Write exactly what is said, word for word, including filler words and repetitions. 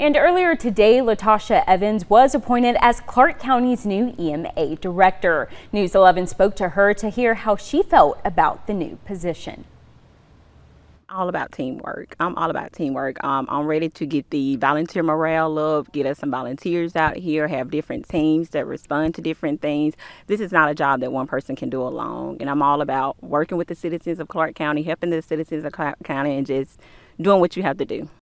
And earlier today, Latasha Evans was appointed as Clarke County's new E M A director. News eleven spoke to her to hear how she felt about the new position. All about teamwork. I'm all about teamwork. Um, I'm ready to get the volunteer morale up, get us some volunteers out here, have different teams that respond to different things. This is not a job that one person can do alone. And I'm all about working with the citizens of Clarke County, helping the citizens of Clarke County, and just doing what you have to do.